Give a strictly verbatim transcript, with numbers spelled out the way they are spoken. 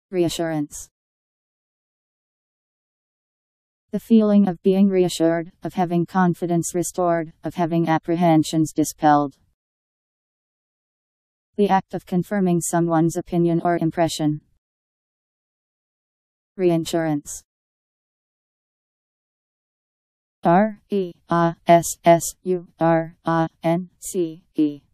Reassurance. The feeling of being reassured, of having confidence restored, of having apprehensions dispelled. The act of confirming someone's opinion or impression. Reinsurance. R E A S S U R A N C E